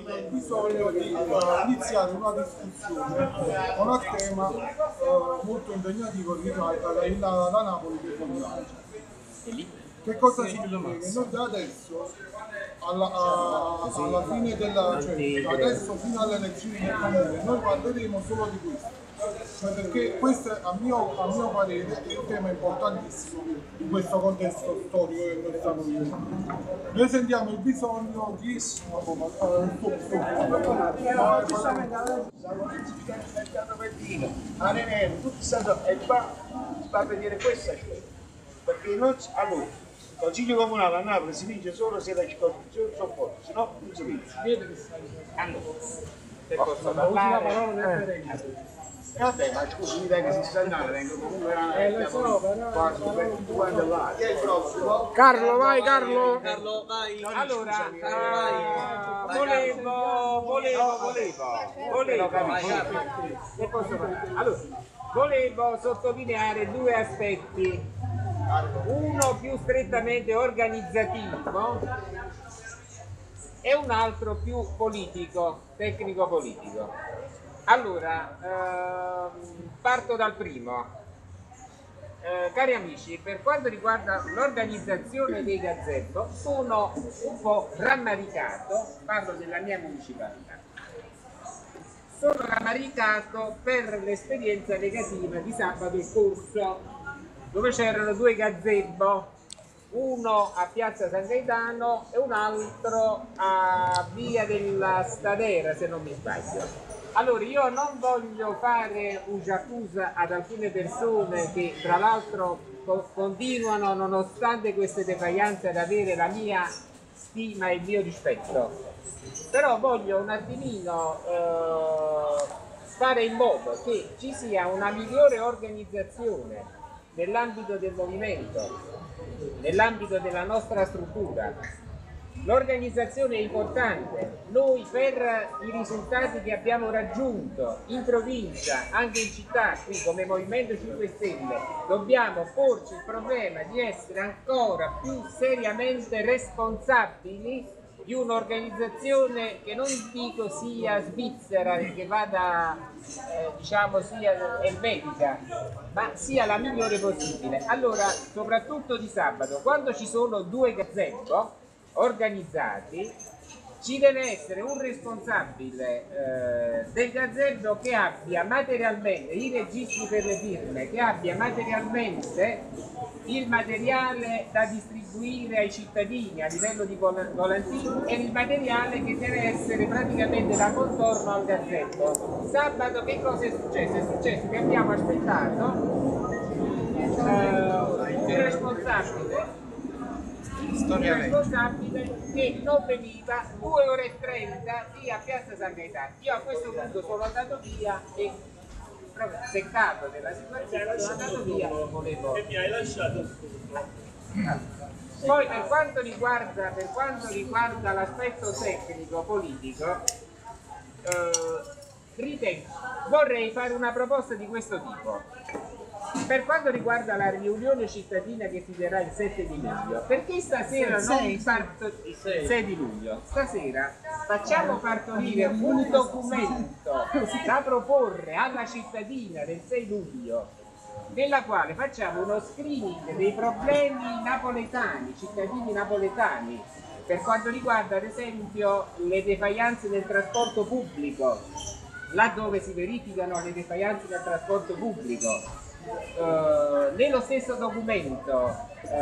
il bisogno di iniziare una discussione con un tema molto impegnativo che riguarda la Napoli che conviene. Che cosa significa? Che noi da adesso alla fine cioè da adesso fino alle elezioni del comune noi parleremo solo di questo. Cioè perché questo a mio parere è un tema importantissimo in questo contesto storico che noi stiamo vivendo. Noi sentiamo il bisogno di tutti sanno e qua si fa vedere questa scelta perché non allora il Consiglio Comunale a Napoli si vince solo se la circoscrizione sono forti, se no non si vince. Allora, se posso parlare vabbè, ma scusi, mi dai che si sta andando, vengo comunque quasi 22 anni là. Carlo, vai Carlo! Carlo, vai! Allora, volevo sottolineare due aspetti, uno più strettamente organizzativo e un altro più politico, tecnico-politico. Allora, parto dal primo. Cari amici, per quanto riguarda l'organizzazione dei gazebo, sono un po' rammaricato, parlo della mia municipalità, sono rammaricato per l'esperienza negativa di sabato scorso, dove c'erano due gazebo, uno a Piazza San Gaetano e un altro a Via della Stadera, se non mi sbaglio. Allora, io non voglio fare un accusa ad alcune persone che tra l'altro continuano, nonostante queste defaglianze, ad avere la mia stima e il mio rispetto, però voglio un attimino fare in modo che ci sia una migliore organizzazione nell'ambito del movimento, nell'ambito della nostra struttura. L'organizzazione è importante, noi per i risultati che abbiamo raggiunto in provincia, anche in città, qui come Movimento 5 Stelle, dobbiamo porci il problema di essere ancora più seriamente responsabili di un'organizzazione che non dico sia svizzera, che vada diciamo sia elvetica, ma sia la migliore possibile. Allora, soprattutto di sabato, quando ci sono due gazebo organizzati, ci deve essere un responsabile del gazebo che abbia materialmente i registri per le firme, che abbia materialmente il materiale da distribuire ai cittadini a livello di volantini e il materiale che deve essere praticamente da contorno al gazebo. Sabato che cosa è successo? È successo che abbiamo aspettato il responsabile che non veniva 2 ore e 30 via Piazza San Gaetano. Io a questo punto sono andato via e proprio seccato della situazione sono andato via e volevo... E mi hai lasciato. Poi per quanto riguarda l'aspetto tecnico politico, vorrei fare una proposta di questo tipo. Per quanto riguarda la riunione cittadina che si terrà il 7 di luglio, perché stasera non parto il 6 di luglio? Stasera facciamo partorire un documento da proporre alla cittadina del 6 luglio, nella quale facciamo uno screening dei problemi napoletani, cittadini napoletani, per quanto riguarda ad esempio le defaglianze del trasporto pubblico, laddove si verificano le defaglianze del trasporto pubblico. Nello stesso documento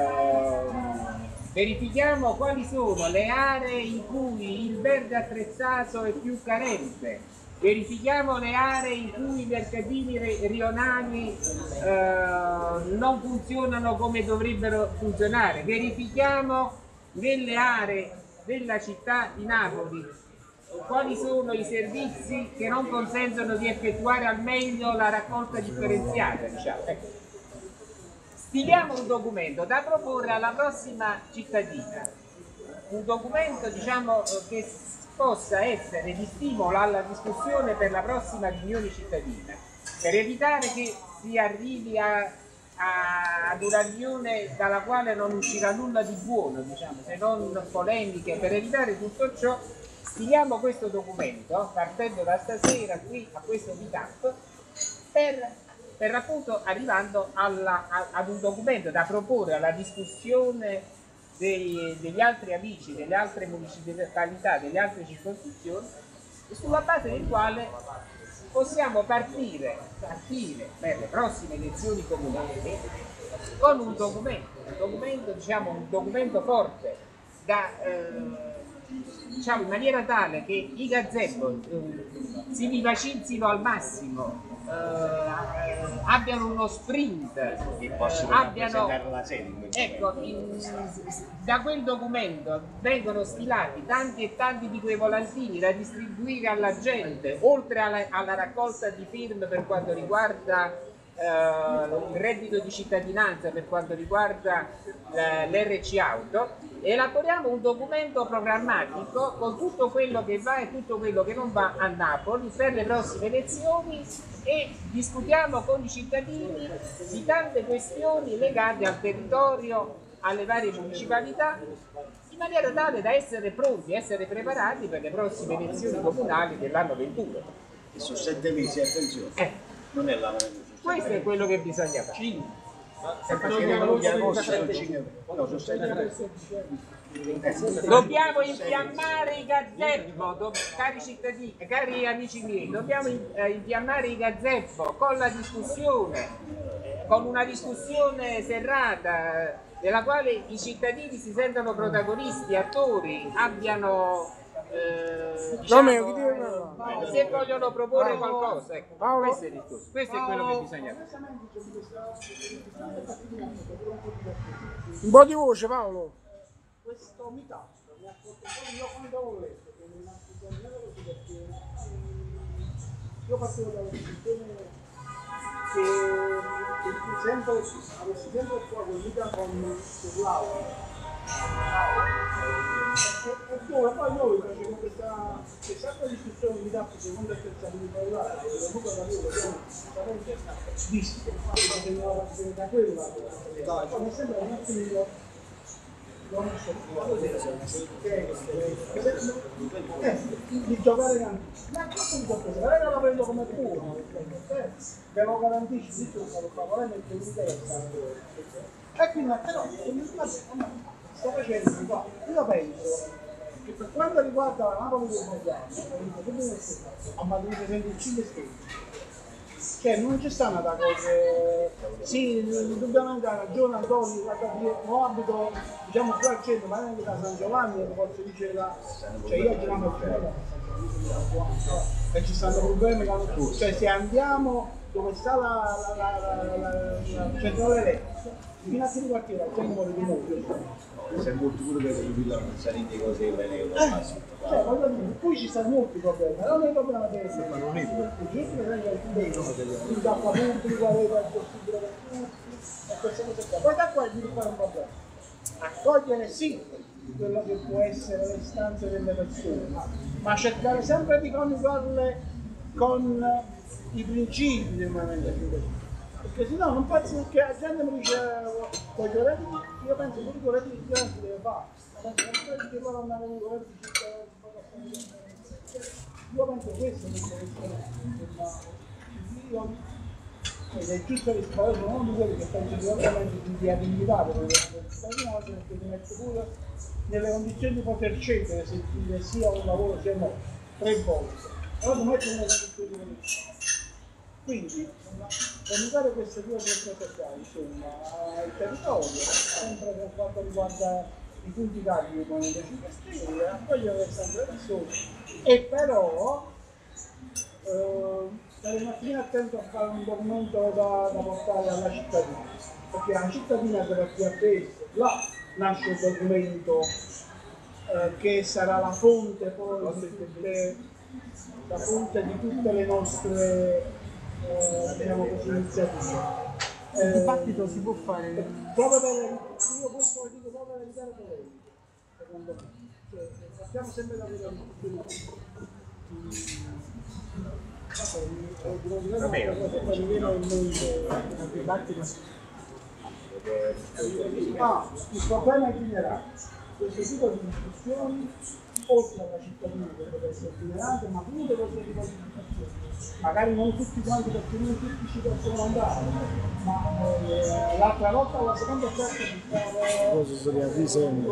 verifichiamo quali sono le aree in cui il verde attrezzato è più carente, verifichiamo le aree in cui i mercatini rionali non funzionano come dovrebbero funzionare, verifichiamo nelle aree della città di Napoli quali sono i servizi che non consentono di effettuare al meglio la raccolta differenziata, diciamo. Stiliamo un documento da proporre alla prossima cittadina, un documento diciamo che possa essere di stimolo alla discussione per la prossima riunione cittadina, per evitare che si arrivi ad una riunione dalla quale non uscirà nulla di buono, diciamo, se non polemiche. Per evitare tutto ciò stiliamo questo documento partendo da stasera qui a questo meetup per appunto arrivando ad un documento da proporre alla discussione degli altri amici, delle altre municipalità, delle altre circoscrizioni, sulla base del quale possiamo partire per le prossime elezioni comunali con un documento, diciamo, un documento forte da diciamo in maniera tale che i gazebo si vivacizzino al massimo, abbiano uno sprint che possono rappresentare la sede. Ecco, da quel documento vengono stilati tanti e tanti di quei volantini da distribuire alla gente, oltre alla raccolta di firme per quanto riguarda il reddito di cittadinanza, per quanto riguarda l'RC auto. Elaboriamo un documento programmatico con tutto quello che va e tutto quello che non va a Napoli per le prossime elezioni e discutiamo con i cittadini di tante questioni legate al territorio, alle varie municipalità, in maniera tale da essere pronti, essere preparati per le prossime elezioni comunali dell'anno 21. E su 7 mesi, attenzione, non è la Questo è quello che bisogna fare. Dobbiamo infiammare i gazebo, cari cittadini, cari amici miei, dobbiamo infiammare i gazebo con la discussione, con una discussione serrata nella quale i cittadini si sentono protagonisti, attori, abbiano diciamo, se vogliono proporre qualcosa, ecco, questo è il discorso, questo è quello che bisogna fare. Un po' di voce, Paolo. Questo meetup mi ha portato io quando ho letto che mi ha suggerito così perché io partivo dalla posizione che avessi sempre qua guida con Laura e dove poi noi facciamo questa discussione di meetup secondo il terzo anno di parlare e comunque la vedo che visto che mi aveva da quella mi sembra un attimo di giocare tantissimo, ma questo mi sorprende, magari la prendo come puro, ve lo garantisci tutto, lo fa, vorrei mettere in testa e quindi però sto facendo qua, io penso che per quanto riguarda la Napoli del Moggiano a Madrid 25 stelle, cioè non c'è stata una cosa, sì, indubbiamente ha ragione Antonio, non abito diciamo più al centro, ma neanche da San Giovanni, forse dice cioè io giravo a Ferro e ci stanno problemi, cioè se andiamo dove sta la centrale elettrica, fino a che ripartire al centro di nuovo. Se molti pure per il villano non salite cose bene cioè, voglio dire, poi ci stanno molti problemi, non è il problema che ma non è giusto che il d'acqua pubblica, è possibile per tutti e queste cose qua. Poi da qua è sviluppare un problema. Accogliere sì quello che può essere le istanze delle persone, ma cercare sempre di coniugarle con i principi del movimento cinese. Perché sennò non penso che la gente mi dice voglio redditi, io penso che l'unico reddito di cittadinanza si deve fare. Penso che poi non andare con redditi di cittadinanza. Io penso questo che ed è giusto rispondere, non di quelli che penso sicuramente di dignità per la cittadinanza, perché ti mette pure nelle condizioni di poter scegliere se sia un lavoro sia no, 3 volte. Allora ti metti nelle condizioni di poter. Quindi, coniugare queste due cose qua, insomma, il territorio, sempre per quanto riguarda i punti carichi con le 5 stelle, accogliere sempre le persone, e però stare un attimino attento a fare un documento da portare alla cittadinanza, perché la cittadinanza per chi ha preso, là nasce il documento che sarà la fonte poi di tutte le nostre diciamo così, iniziative. Il dibattito si può fare Proprio per io questo dico proprio per evitare polemiche, secondo me. Cioè, partiamo sempre da quella discussione. Il problema è generale. Questo tipo di discussioni oltre alla cittadina che deve essere itinerante, ma pure per le riqualificazioni. Magari non tutti quanti perché non tutti ci possono andare, ma l'altra volta, la seconda volta di Cosa si riavvisa sempre?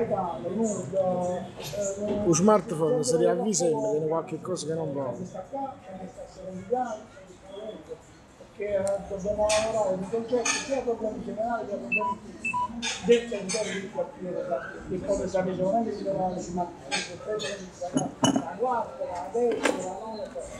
Lo smartphone si riavvisa sempre, viene qualche cosa che non va. questa qua, questa serenità, perché dobbiamo lavorare di concerto sia problemi generali che problemi del territorio di quartiere, che poi sapete non è che si deve ma la quarta, la destra, la nona.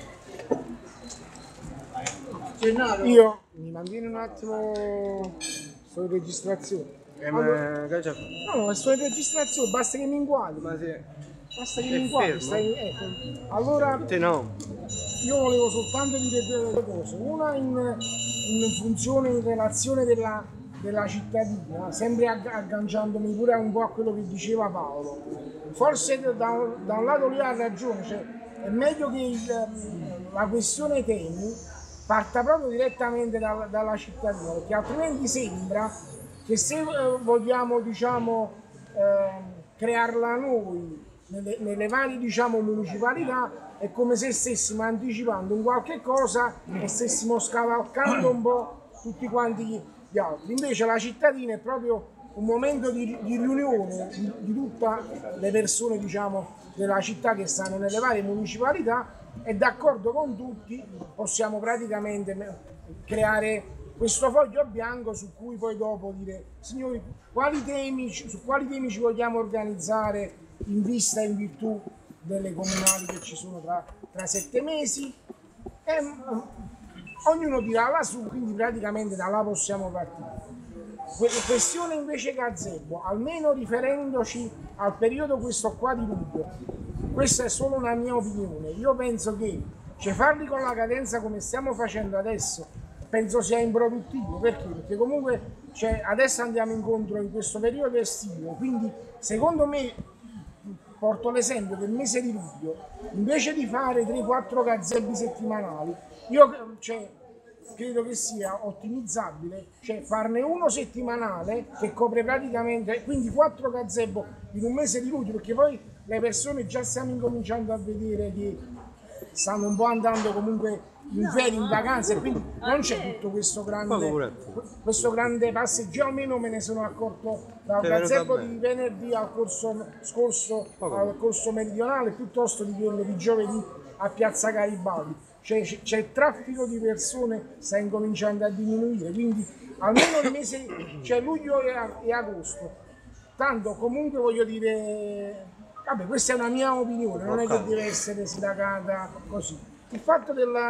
Io mi mantieni un attimo, sto in registrazione. Ma che c'è? No, sto in registrazione, basta che mi inquadri. Ma sì. Basta che mi inquadri. Ecco. Allora, Te no. io volevo soltanto dire due cose. Una in funzione, in relazione della cittadina, sempre agganciandomi pure un po' a quello che diceva Paolo. Forse da un lato lui ha ragione, cioè è meglio che la questione temi parta proprio direttamente dalla cittadina, perché altrimenti sembra che se vogliamo diciamo, crearla noi nelle varie diciamo, municipalità è come se stessimo anticipando un qualche cosa e stessimo scavalcando un po' tutti quanti gli altri. Invece la cittadina è proprio un momento di riunione di tutte le persone diciamo, della città che stanno nelle varie municipalità e d'accordo con tutti possiamo praticamente creare questo foglio bianco su cui poi dopo dire signori su quali temi ci vogliamo organizzare in vista e in virtù delle comunali che ci sono tra 7 mesi e ognuno dirà la sua, quindi praticamente da là possiamo partire. Questione invece gazebo, almeno riferendoci al periodo questo qua di luglio, questa è solo una mia opinione, io penso che farli con la cadenza come stiamo facendo adesso penso sia improduttivo, perché comunque adesso andiamo incontro in questo periodo estivo, quindi secondo me porto l'esempio del mese di luglio, invece di fare 3-4 gazebi settimanali, io credo che sia ottimizzabile, farne uno settimanale che copre praticamente, quindi 4 gazebo in un mese di luglio, perché poi le persone già stiamo incominciando a vedere che stanno un po' andando comunque in ferie, in vacanze, quindi non c'è tutto questo grande passeggio, almeno me ne sono accorto dal gazebo di venerdì al corso scorso, al corso meridionale, piuttosto di quello di giovedì a Piazza Garibaldi. C'è il traffico di persone, sta incominciando a diminuire, quindi almeno il mese, luglio e agosto. Tanto comunque voglio dire, vabbè, questa è una mia opinione, non è che deve essere sindacata così. Il fatto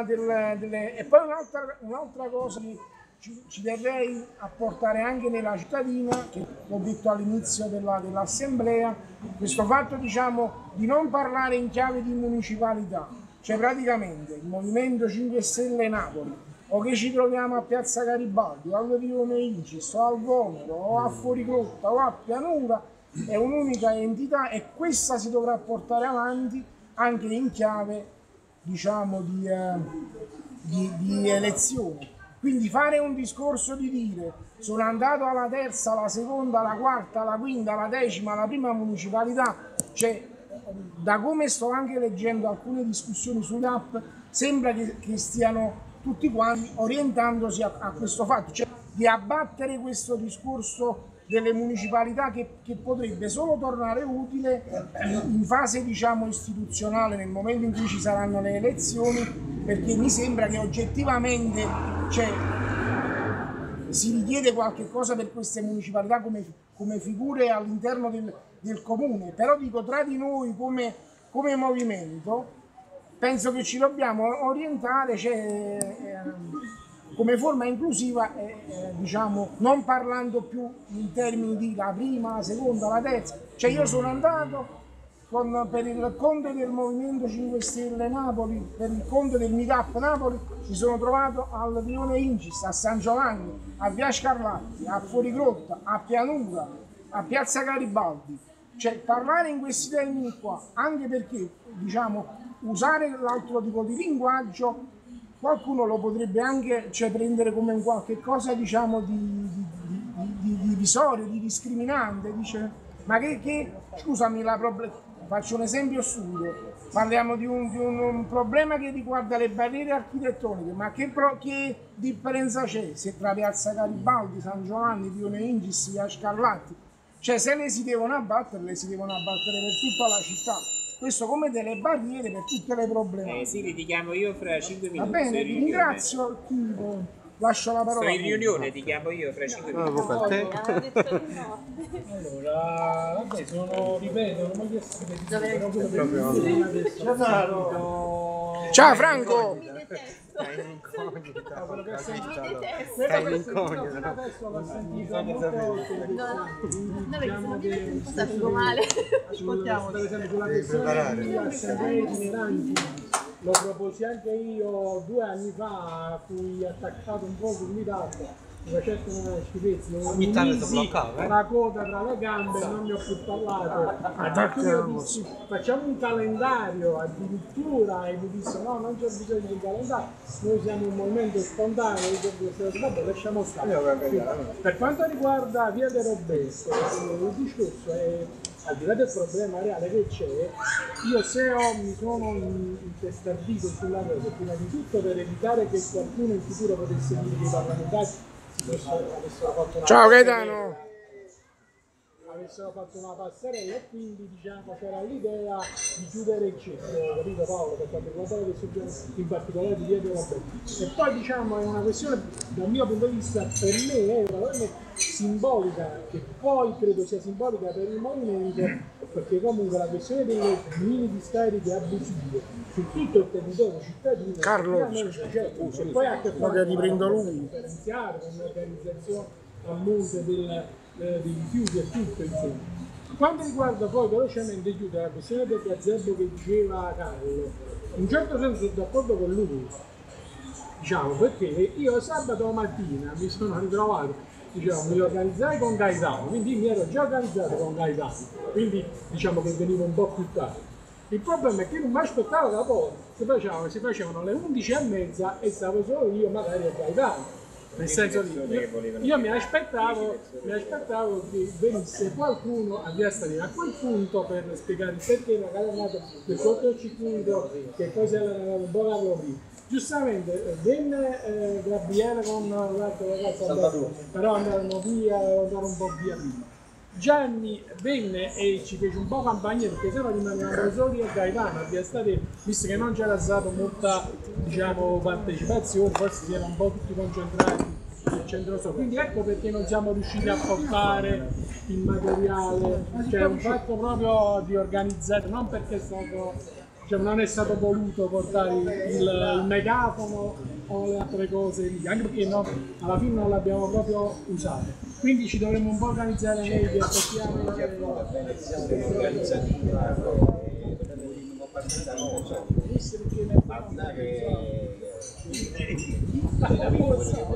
e poi un'altra cosa che ci terrei a portare anche nella cittadina, che ho detto all'inizio dell'assemblea, questo fatto diciamo di non parlare in chiave di municipalità, praticamente il Movimento 5 Stelle Napoli, o che ci troviamo a Piazza Garibaldi, o al Rione Incis, o al Vomero, o a Fuorigrotta, o a Pianura, è un'unica entità e questa si dovrà portare avanti anche in chiave diciamo di elezione. Quindi fare un discorso di dire sono andato alla terza, alla seconda, alla quarta, alla quinta, alla decima, alla prima municipalità, da come sto anche leggendo alcune discussioni sull'app sembra che stiano tutti quanti orientandosi a questo fatto, di abbattere questo discorso delle municipalità che potrebbe solo tornare utile in fase diciamo istituzionale nel momento in cui ci saranno le elezioni, perché mi sembra che oggettivamente si richiede qualche cosa per queste municipalità come figure all'interno del comune, però dico tra di noi come movimento penso che ci dobbiamo orientare come forma inclusiva, diciamo, non parlando più in termini di la prima, la seconda, la terza. Io sono andato per il conto del Movimento 5 Stelle Napoli, per il conto del Meetup Napoli, mi sono trovato al Rione Incis, a San Giovanni, a Via Scarlatti, a Fuorigrotta, a Pianura, a Piazza Garibaldi. Parlare in questi termini qua, anche perché, diciamo, usare l'altro tipo di linguaggio qualcuno lo potrebbe anche prendere come un qualche cosa diciamo di divisorio, di discriminante, dice ma che scusami Faccio un esempio stupido, parliamo di un problema che riguarda le barriere architettoniche, ma che differenza c'è se tra Piazza Garibaldi, San Giovanni, Pione Ingis, Via Scarlatti? Cioè se le si devono abbattere per tutta la città. Questo come delle barriere per tutte le problematiche. Sì, ti chiamo io fra 5 minuti. Va bene, ti ringrazio il tipo. Lascio la parola. Sto in riunione, ti chiamo io fra 5 minuti. Allora, vabbè, ripeto, non voglio essere Ciao Franco! Stai in incognito. Adesso l'ho sentita molte volte. Sapevo male. Ascoltiamo, per esempio, sulla questione delle assemblee itineranti. Lo proposi anche io 2 anni fa, fui attaccato un po' sull'Italia, facendo una schifezza, Ogni tanto si bloccava, una coda tra le gambe, non ne ho più parlato. Io dissi, facciamo un calendario addirittura, e mi disse no, non c'è bisogno di un calendario, noi siamo un movimento spontaneo, vabbè, lasciamo stare. Per quanto riguarda Via De Roberto, il discorso è, al di là del problema reale che c'è, io mi sono intestardito sulla cosa, prima di tutto per evitare che qualcuno in futuro potesse dire che i parlamentari avessero fatto una Ciao Gaetano! avessero fatto una passerella, e quindi diciamo c'era l'idea di chiudere il cerchio, capito Paolo, per quanto riguarda le questioni in particolare di Via De Roberto. E poi diciamo è una questione dal mio punto di vista, per me è una questione simbolica, che poi credo sia simbolica per il movimento, perché comunque la questione delle mini discariche abusive su tutto il territorio cittadino Carlo, c'è, e poi anche che riprendo lui. differenziare con un'organizzazione a monte dei rifiuti e tutto insomma. Quanto riguarda poi velocemente chiudere la questione del gazebo che diceva Carlo, in un certo senso sono d'accordo con lui, diciamo, perché io sabato mattina mi sono ritrovato, diciamo, mi organizzai con Gaetano, quindi mi ero già organizzato con Gaetano, quindi diciamo che venivo un po' più tardi. Il problema è che non mi aspettavo da poco, si facevano le 11:30 e stavo solo io magari a Gaetano. Nel senso che io mi aspettavo che venisse qualcuno a Via Stalina a quel punto per spiegare il perché magari è andato per cortocircuito, che cosa era andato un po' a prima. Giustamente venne Gabriele con l'altro ragazzo, però andarono un po' via prima. Gianni venne e ci fece un po' campagna perché sennò rimanevamo soli a Gaetano a Via Stalina, visto che non c'era stata molta, diciamo, partecipazione, forse si erano un po' tutti concentrati nel centro solo. Quindi ecco perché non siamo riusciti a portare il materiale, cioè un fatto proprio di organizzare, non perché è stato, diciamo, non è stato voluto portare il megafono o le altre cose lì, anche perché no, alla fine non l'abbiamo proprio usato. Quindi ci dovremmo un po' organizzare meglio, aspettiamo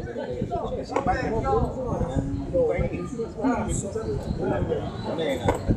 non è